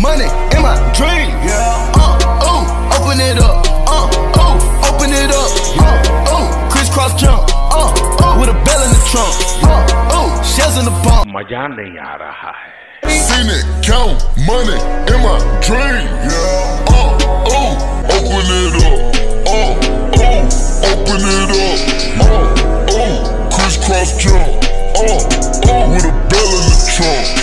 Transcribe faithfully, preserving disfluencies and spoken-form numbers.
money in my dream. Yeah. Uh, oh, open it up. Uh, oh, open it up. Uh, oh, crisscross jump. Uh, oh, with a bell in the trunk. Uh, oh, shells in the palm. मजा नहीं आ रहा है. Seen it, count money in my dream. Yeah. Uh, oh, open it up. Uh, oh, open it up. Uh, oh, crisscross jump. Uh, oh, with a bell in the trunk.